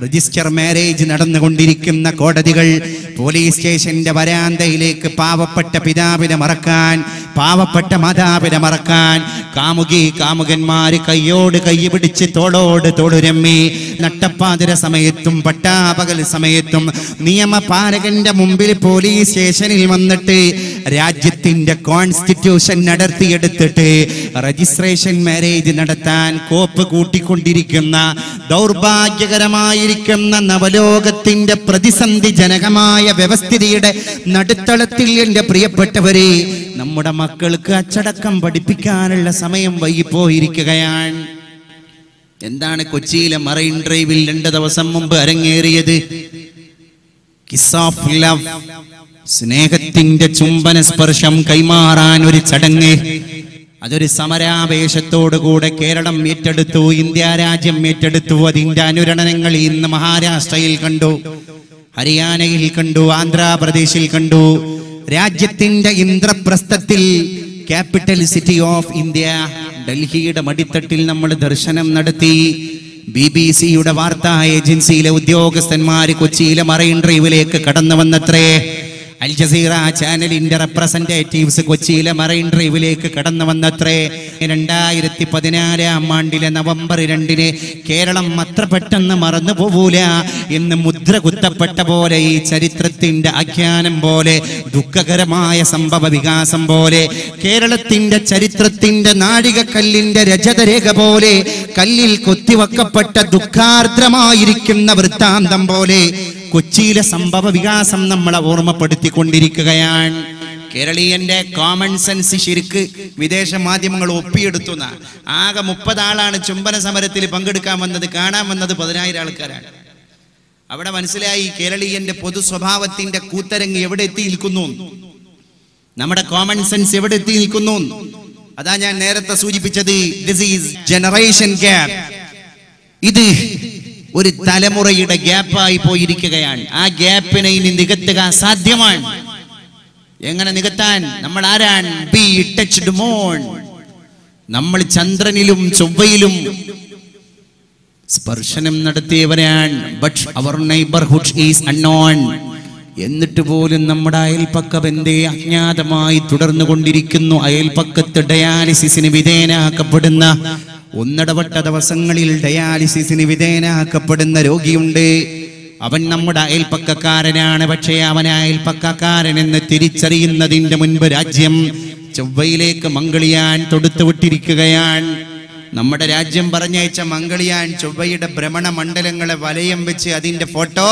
Register marriage നടന്നുകൊണ്ടിരിക്കുന്ന കോടതികൾ, police സ്റ്റേഷന്റെ വരാന്തയിലേക്ക് പാവപ്പെട്ട പിതാവിനെ മറക്കാൻ, പാവപ്പെട്ട മാതാവിനെ മറക്കാൻ കാമുകന്മാര് കയ്യോട് കൈ പിടിച്ച് തോളോട് തോളുരമ്മി നട്ടപ്പാതിര സമയത്തും പട്ടാപകൽ സമയത്തും നിയമപാലകന്റെ മുമ്പിൽ പോലീസ് സ്റ്റേഷനിൽ വന്നിട്ട് രാജ്യത്തിന്റെ കോൺസ്റ്റിറ്റ്യൂഷൻ നടത്തിയെടുത്തിട്ട് രജിസ്ട്രേഷൻ മാരേജ് നടത്താൻ കോപ്പ് കൂട്ടിക്കൊണ്ടിരിക്കുന്ന ദൗർഭാഗ്യകരമായിരിക്കുന്ന നവലോകത്തിന്റെ പ്രതിസന്ധി ജനകമായ വ്യവസ്ഥിതിയുടെ നടുത്തളത്തിൽ എൻ്റെ പ്രിയപ്പെട്ടവരെ, നമ്മുടെ മക്കൾക്ക് അച്ചടക്കം പഠിപ്പിക്കാനുള്ള സമയം വൈകിപ്പോയിരിക്കുകയാണ്. എന്താണ് കൊച്ചിയിലെ മറൈൻ ഡ്രൈവിൽ 2 ദിവസം മുമ്പ് അരങ്ങേറിയത്? കിസ് ഓഫ് ലവ്, സ്നേഹത്തിന്റെ ചുംബന സ്പർശം കൈമാറാൻ ഒരു ചടങ്ങ്. അതൊരു സമരാവേശത്തോടുകൂടെ കേരളം ഏറ്റെടുത്തു, ഇന്ത്യ രാജ്യം ഏറ്റെടുത്തു. അതിന്റെ അനുരണനങ്ങൾ ഇന്ന് മഹാരാഷ്ട്രയിൽ കണ്ടു, ഹരിയാനയിൽ കണ്ടു, ആന്ധ്രാപ്രദേശിൽ കണ്ടു. രാജ്യത്തിന്റെ ഇന്ദ്രപ്രസ്ഥത്തിൽ ക്യാപിറ്റൽ സിറ്റി ഓഫ് ഇന്ത്യ ഡൽഹിയുടെ മടിത്തട്ടിൽ നമ്മൾ ദർശനം നടത്തി. BBC-യുടെ വാർത്താ ഏജൻസിയിലെ ഉദ്യോഗസ്ഥന്മാര് കൊച്ചിയിലെ മറൈൻ ഡ്രൈവിലേക്ക് കടന്നു വന്നത്രേ. അൽ ജസീറ ചാനലിന്റെ റെപ്രസെന്റേറ്റീവ്സ് കൊച്ചിയിലെ മറൈൻ ഡ്രൈവിലേക്ക് കടന്നു വന്നത്രേ. 2014 ആണ്ടിലെ നവംബർ 2 കേരളം അത്ര പെട്ടെന്ന് മറന്നു പോകൂല എന്ന് മുദ്ര കുത്തപ്പെട്ട പോലെ, ഈ ചരിത്രത്തിന്റെ ആഖ്യാനം പോലെ, ദുഃഖകരമായ സംഭവ വികാസം പോലെ, കേരളത്തിന്റെ ചരിത്രത്തിന്റെ നാഴികക്കല്ലിന്റെ രജതരേഖ പോലെ, കല്ലിൽ കൊത്തിവെക്കപ്പെട്ട ദുഃഖാർദ്രമായിരിക്കുന്ന വൃത്താന്തം പോലെ കൊച്ചിയിലെ സംഭവ വികാസം നമ്മളെ ഓർമ്മപ്പെടുത്തിക്കൊണ്ടിരിക്കുകയാണ്. കേരളീയന്റെ കോമൺ സെൻസ് ശരിക്ക് വിദേശ മാധ്യമങ്ങൾ ഒപ്പിയെടുത്തു. ആകെ 30 ആളാണ് ചുംബന സമരത്തിൽ പങ്കെടുക്കാൻ വന്നത്. കാണാൻ വന്നത് 10,000 ആൾക്കാരാണ്. അവിടെ മനസ്സിലായി കേരളീയന്റെ പൊതു സ്വഭാവത്തിന്റെ കൂത്തരങ്ങ് എവിടെ എത്തി നിൽക്കുന്നു, നമ്മുടെ കോമൺ സെൻസ് എവിടെ എത്തി നിൽക്കുന്നു. അതാ ഞാൻ നേരത്തെ സൂചിപ്പിച്ചത്, ദിസ് ഈസ് ജനറേഷൻ ഗ്യാപ്പ്. ഇത് ഒരു തലമുറയുടെ ഗ്യാപ്പായി പോയിരിക്കുകയാണ്. ആ ഗ്യാപ്പിനെ ഇനി നികത്തുക സാധ്യമാണ്. എങ്ങനെ നികത്താൻ? നമ്മൾ ആരാണ്? Be touched moon. നമ്മൾ ചന്ദ്രനിലും ചൊവ്വയിലും സ്പർശനം നടത്തിയവരാണ്. ബട്ട് അവർ നെയ്ബർഹുഡ് ഈസ് അൺനോൺ. എന്നിട്ട് പോലും നമ്മുടെ അയൽപ്പക്ക ബന്ധേ അജ്ഞാതമായി തുടർന്നുകൊണ്ടിരിക്കുന്നു. അയൽപ്പക്കത്ത് ഡയാലിസിസിന് വിധേയനാക്കപ്പെടുന്ന, ഒന്നിടവട്ട ദിവസങ്ങളിൽ ഡയാലിസിസിന് വിധേയനാക്കപ്പെടുന്ന രോഗിയുണ്ട്. അവൻ നമ്മുടെ അയൽപ്പക്കക്കാരനാണ്. പക്ഷേ അവൻ അയൽപ്പക്കക്കാരനെന്ന് തിരിച്ചറിയുന്നതിന്റെ മുൻപ് രാജ്യം ചൊവ്വയിലേക്ക് മംഗളിയാൻ തൊടുത്തുവിട്ടിരിക്കുകയാണ്. നമ്മുടെ രാജ്യം പറഞ്ഞയച്ച മംഗളിയാൻ ചൊവ്വയുടെ ഭ്രമണ മണ്ഡലങ്ങളെ വലയം വെച്ച് അതിന്റെ ഫോട്ടോ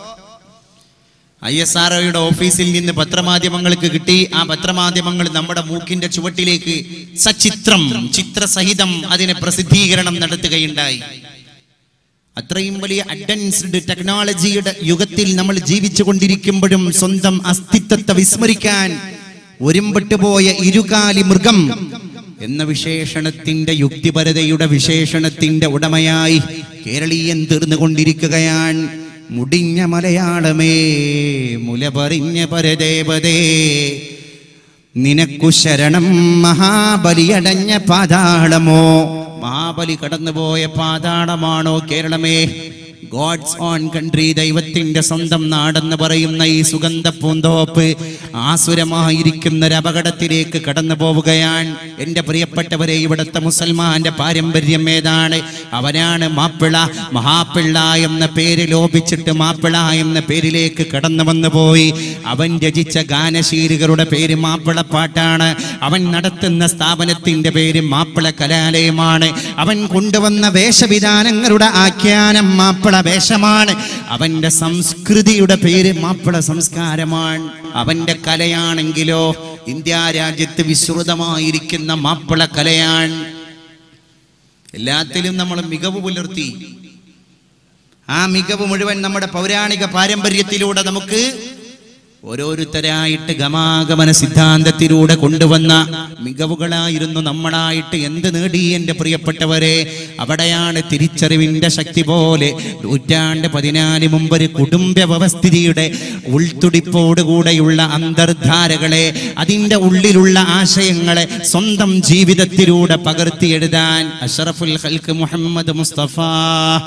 ISROയുടെ ഓഫീസിൽ നിന്ന് പത്രമാധ്യമങ്ങൾക്ക് കിട്ടി. ആ പത്രമാധ്യമങ്ങൾ നമ്മുടെ മൂക്കിന്റെ ചുവട്ടിലേക്ക് സചിത്രം, ചിത്രസഹിതം അതിനെ പ്രസിദ്ധീകരണം നടത്തുകയുണ്ടായി. അത്രയും വലിയ അഡ്വാൻസ്ഡ് ടെക്നോളജിയുടെ യുഗത്തിൽ നമ്മൾ ജീവിച്ചു കൊണ്ടിരിക്കുമ്പോഴും സ്വന്തം അസ്തിത്വത്തെ വിസ്മരിക്കാൻ ഒരുമ്പെട്ടുപോയ ഇരുകാലി മൃഗം എന്ന വിശേഷണത്തിന്റെ, യുക്തിപരതയുടെ വിശേഷണത്തിന്റെ ഉടമയായി കേരളീയൻ തീർന്നുകൊണ്ടിരിക്കുകയാണ്. മുടിഞ്ഞ മലയാളമേ, മുലപറിഞ്ഞ പരദേവതേ, നിനക്കു ശരണം മഹാബലിയടഞ്ഞ പാതാളമോ. മഹാബലി കടന്നുപോയ പാതാളമാണോ കേരളമേ? ഗോഡ്സ് ഓൺ കൺട്രി, ദൈവത്തിന്റെ സ്വന്തം നാടെന്ന് പറയുന്ന ഈ സുഗന്ധ പൂന്തോപ്പ് ആസുരമായിരിക്കുന്ന ഒരു അപകടത്തിലേക്ക് കടന്നു പോവുകയാണ്. എൻ്റെ പ്രിയപ്പെട്ടവരെ, ഇവിടുത്തെ മുസൽമാന്റെ പാരമ്പര്യം ഏതാണ്? അവനാണ് മാപ്പിള. മഹാപ്പിള്ള എന്ന പേര് ലോപിച്ചിട്ട് മാപ്പിള എന്ന പേരിലേക്ക് കടന്നു വന്നു പോയി. അവൻ രചിച്ച ഗാനശീലികളുടെ പേര് മാപ്പിളപ്പാട്ടാണ്. അവൻ നടത്തുന്ന സ്ഥാപനത്തിന്റെ പേര് മാപ്പിള കലാലയമാണ്. അവൻ കൊണ്ടുവന്ന വേഷവിധാനങ്ങളുടെ ആഖ്യാനം മാപ്പിള വേഷമാണ്. അവന്റെ സംസ്കൃതിയുടെ പേര് മാപ്പിള സംസ്കാരമാണ്. അവന്റെ കലയാണെങ്കിലോ ഇന്ത്യ രാജ്യത്ത് വിശ്രുതമായിരിക്കുന്ന മാപ്പിള കലയാണ്. എല്ലാത്തിലും നമ്മൾ മികവ് പുലർത്തി. ആ മികവ് മുഴുവൻ നമ്മുടെ പൗരാണിക പാരമ്പര്യത്തിലൂടെ നമുക്ക് ഓരോരുത്തരായിട്ട് ഗമാഗമന സിദ്ധാന്തത്തിലൂടെ കൊണ്ടുവന്ന മികവുകളായിരുന്നു. നമ്മളായിട്ട് എന്ത് നേടി എൻ്റെ പ്രിയപ്പെട്ടവരെ? അവിടെയാണ് തിരിച്ചറിവിൻ്റെ ശക്തി പോലെ 14 മുമ്പ് ഒരു കുടുംബ വ്യവസ്ഥിതിയുടെ ഉൾത്തുടിപ്പോടുകൂടെയുള്ള അന്തർധാരകളെ, അതിൻ്റെ ഉള്ളിലുള്ള ആശയങ്ങളെ സ്വന്തം ജീവിതത്തിലൂടെ പകർത്തി എഴുതാൻ അഷ്റഫുൽ ഖൽഖ് മുഹമ്മദ് മുസ്തഫ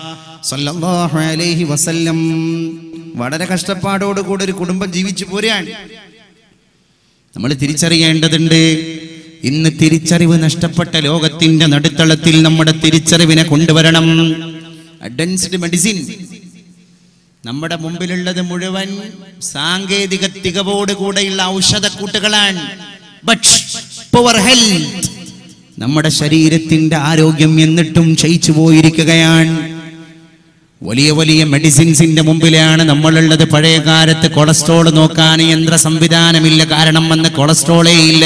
സല്ലല്ലാഹു അലൈഹി വസല്ലം. വളരെ കഷ്ടപ്പാടോടുകൂടി ഒരു കുടുംബം ജീവിച്ചു പോരാണ്. നമ്മൾ തിരിച്ചറിയേണ്ടതുണ്ട്. ഇന്ന് തിരിച്ചറിവ് നഷ്ടപ്പെട്ട ലോകത്തിന്റെ നടുത്തളത്തിൽ നമ്മുടെ തിരിച്ചറിവിനെ കൊണ്ടുവരണം. അഡ്വാൻസ്ഡ് മെഡിസിൻ നമ്മുടെ മുമ്പിലുള്ളത് മുഴുവൻ സാങ്കേതിക തികവോടുകൂടെയുള്ള ഔഷധക്കൂട്ടുകളാണ്. ബട്ട് പവർ ഹെൽത്ത്, നമ്മുടെ ശരീരത്തിന്റെ ആരോഗ്യം എന്നിട്ടും ക്ഷയിച്ചു പോയിരിക്കുകയാണ്. വലിയ വലിയ മെഡിസിൻസിന്റെ മുമ്പിലാണ് നമ്മളുള്ളത്. പഴയ കാലത്ത് കൊളസ്ട്രോൾ നോക്കാൻ യന്ത്ര സംവിധാനമില്ല. കാരണം അന്ന് കൊളസ്ട്രോളേ ഇല്ല.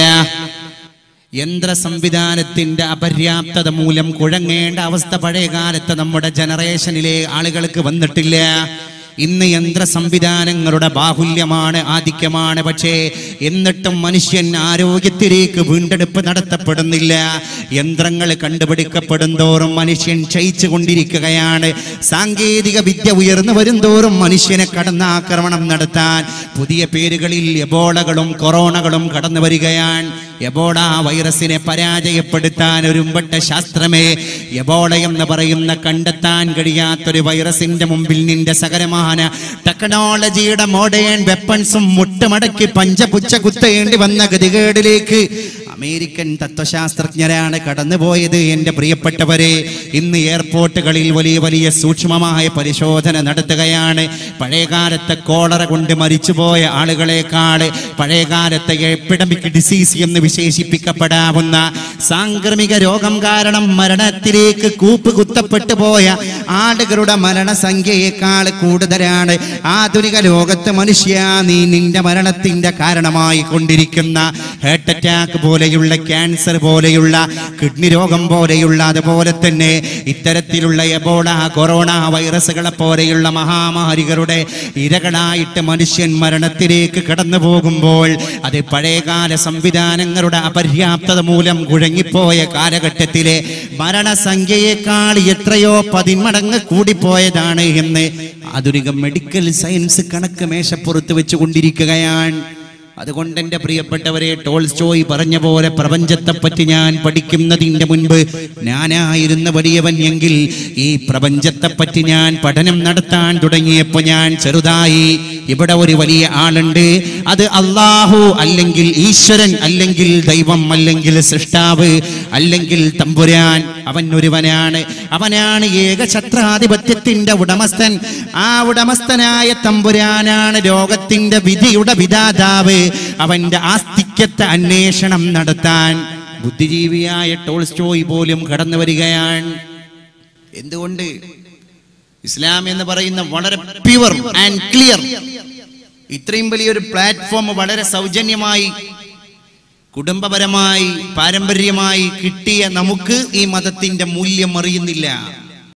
യന്ത്ര സംവിധാനത്തിന്റെ അപര്യാപ്തത മൂലം കുഴങ്ങേണ്ട അവസ്ഥ പഴയ കാലത്ത് നമ്മുടെ ജനറേഷനിലെ ആളുകൾക്ക് വന്നിട്ടില്ല. ഇന്ന് യന്ത്ര സംവിധാനങ്ങളുടെ ബാഹുല്യമാണ്, ആധിക്യമാണ്. പക്ഷേ എന്നിട്ടും മനുഷ്യൻ ആരോഗ്യത്തിലേക്ക് വീണ്ടെടുപ്പ് നടത്തപ്പെടുന്നില്ല. യന്ത്രങ്ങൾ കണ്ടുപിടിക്കപ്പെടും തോറും മനുഷ്യൻ ക്ഷയിച്ചു കൊണ്ടിരിക്കുകയാണ്. സാങ്കേതിക വിദ്യ ഉയർന്നു വരും തോറും മനുഷ്യനെ കടന്നാക്രമണം നടത്താൻ പുതിയ പേരുകളിൽ എബോളകളും കൊറോണകളും കടന്നു വരികയാണ്. എബോള വൈറസിനെ പരാജയപ്പെടുത്താൻ ഒരുമ്പെട്ട ശാസ്ത്രമേ, എബോള എന്ന് പറയുന്ന കണ്ടെത്താൻ കഴിയാത്തൊരു വൈറസിന്റെ മുമ്പിൽ നിന്റെ സകലമായ ടെക്നോളജിയുടെ മോഡേൺ വെപ്പൺസും മുട്ടുമടക്കി പഞ്ചപുച്ച കുത്തേണ്ടി വന്ന ഗതികേടിലേക്ക് അമേരിക്കൻ തത്വശാസ്ത്രജ്ഞരാണ് കടന്നുപോയത്. എൻ്റെ പ്രിയപ്പെട്ടവരെ, ഇന്ന് എയർപോർട്ടുകളിൽ വലിയ വലിയ സൂക്ഷ്മമായ പരിശോധന നടത്തുകയാണ്. പഴയകാലത്തെ കോളറ കൊണ്ട് മരിച്ചുപോയ ആളുകളെക്കാൾ പഴയകാലത്തെ എപ്പിഡമിക് ഡിസീസ് എന്ന് വിശേഷിപ്പിക്കപ്പെടാവുന്ന സാംക്രമിക രോഗം കാരണം മരണത്തിലേക്ക് കൂപ്പുകുത്തപ്പെട്ടു പോയ ആളുകളുടെ മരണസംഖ്യയേക്കാൾ കൂടുതലാണ് ആധുനിക ലോകത്ത് മനുഷ്യ നീ നിന്റെ മരണത്തിന്റെ കാരണമായി കൊണ്ടിരിക്കുന്ന ഹാർട്ട് അറ്റാക്ക് പോലെയുള്ള, ക്യാൻസർ പോലെയുള്ള, കിഡ്നി രോഗം പോലെയുള്ള, അതുപോലെ തന്നെ ഇത്തരത്തിലുള്ള എബോള, കൊറോണ വൈറസുകളെ പോലെയുള്ള മഹാമാരികളുടെ ഇരകളായിട്ട് മനുഷ്യൻ മരണത്തിലേക്ക് കടന്നു പോകുമ്പോൾ അത് പഴയകാല സംവിധാനങ്ങളുടെ അപര്യാപ്തത മൂലം കുഴങ്ങിപ്പോയ കാലഘട്ടത്തിലെ മരണസംഖ്യയേക്കാൾ എത്രയോ 10 മടങ്ങ് കൂടിപ്പോയതാണ് എന്ന് ആധുനിക മെഡിക്കൽ സയൻസ് കണക്ക് മേശപ്പുറത്ത് വെച്ചുകൊണ്ടിരിക്കുകയാണ്. അതുകൊണ്ട് എൻ്റെ പ്രിയപ്പെട്ടവരെ, ടോൾസ്റ്റോയ് പറഞ്ഞ പോലെ പ്രപഞ്ചത്തെപ്പറ്റി ഞാൻ പഠിക്കുന്നതിൻ്റെ മുൻപ് ഞാനായിരുന്ന വലിയവൻ എങ്കിൽ ഈ പ്രപഞ്ചത്തെപ്പറ്റി ഞാൻ പഠനം നടത്താൻ തുടങ്ങിയപ്പോൾ ഞാൻ ചെറുതായി. ഇവിടെ ഒരു വലിയ ആളുണ്ട്, അത് അള്ളാഹു അല്ലെങ്കിൽ ഈശ്വരൻ അല്ലെങ്കിൽ ദൈവം അല്ലെങ്കിൽ സൃഷ്ടാവ് അല്ലെങ്കിൽ തമ്പുരാൻ. അവൻ ഒരുവനാണ്. അവനാണ് ഏകഛത്രാധിപത്യത്തിന്റെ ഉടമസ്ഥൻ. ആ ഉടമസ്ഥനായ തമ്പുരാനാണ് ലോകത്തിന്റെ വിധിയുടെ വിധാതാവ്. അവന്റെ ആസ്തിക്യത്തെ അന്വേഷണം നടത്താൻ ബുദ്ധിജീവിയായ ടോൾസ്റ്റോയ് പോലും കടന്നു വരികയാണ്. എന്തുകൊണ്ട്? ഇസ്ലാം എന്ന് പറയുന്ന വളരെ പ്യുവർ ആൻഡ് ക്ലിയർ, ഇത്രയും വലിയൊരു പ്ലാറ്റ്ഫോം വളരെ സൗജന്യമായി കുടുംബപരമായി പാരമ്പര്യമായി കിട്ടിയ നമുക്ക് ഈ മതത്തിന്റെ മൂല്യം അറിയുന്നില്ല.